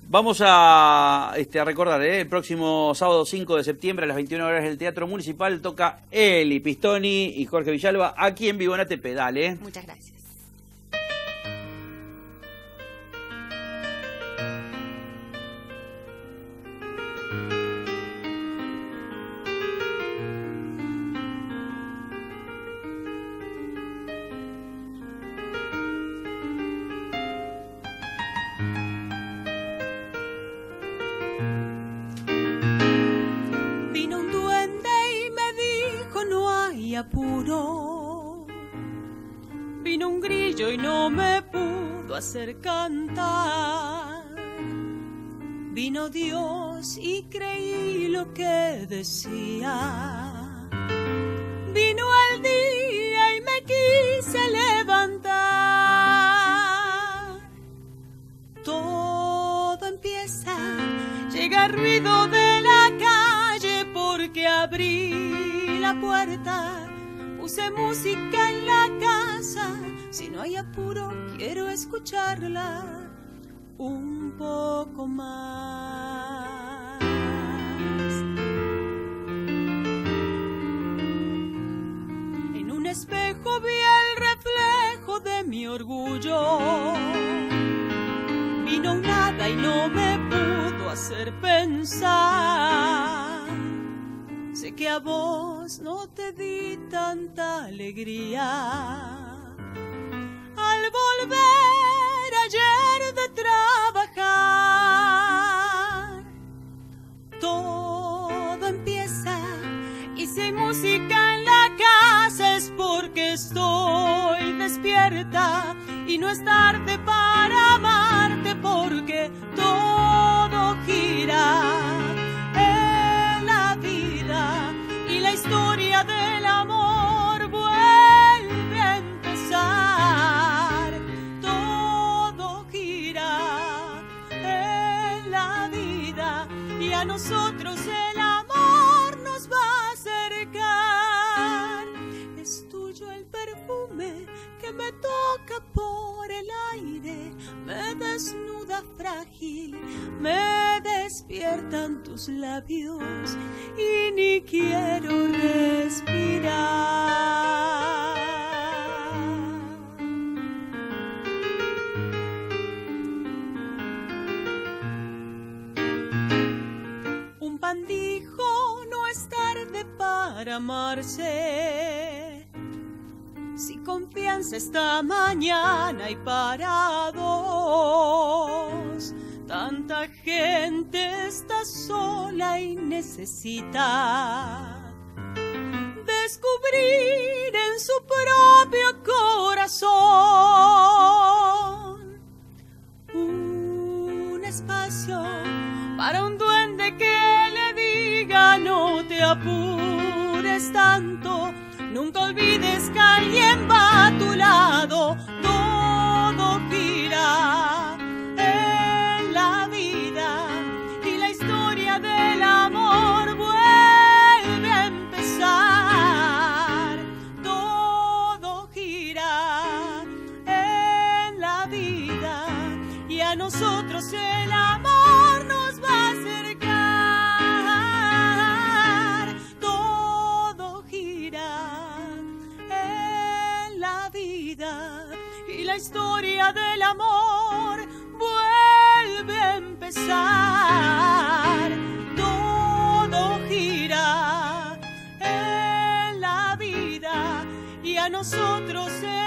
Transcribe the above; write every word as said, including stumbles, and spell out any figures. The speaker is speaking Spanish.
Vamos a, este, a recordar, ¿eh? El próximo sábado cinco de septiembre a las veintiuna horas del Teatro Municipal toca Eli Pistoni y Jorge Villalba aquí en vivo en A T P. Dale. Muchas gracias. Apuro. Vino un grillo y no me pudo hacer cantar. Vino Dios y creí lo que decía. Vino el día y me quise levantar. Todo empieza, llega el ruido de la calle porque abrí la puerta. Puse música en la casa, si no hay apuro quiero escucharla un poco más. En un espejo vi el reflejo de mi orgullo. Vino un hada y no me pudo hacer pensar. Sé que a vos no te di tanta alegría al volver ayer de trabajar. Todo empieza y si hay música en la casa es porque estoy despierta y no es tarde para amarte porque todo gira. La historia del amor vuelve a empezar. Todo gira en la vida y a nosotros el amor nos va a acercar. Es tuyo el perfume que me toca por el aire, me desnuda frágil, me despiertan tus labios y ni quiero respirar. Un pan dijo, no es tarde para amarse. Si confianza esta mañana y para dos. Tanta gente está sola y necesita descubrir en su propio corazón un espacio para un duende que le diga no te apures tanto, nunca olvides que alguien va a tu lado, todo gira en la vida y la historia del amor vuelve a empezar. Todo gira en la vida y a nosotros el amor nos va a acercar. Todo gira en la vida y la historia del amor vuelve a empezar. Todo gira en la vida y a nosotros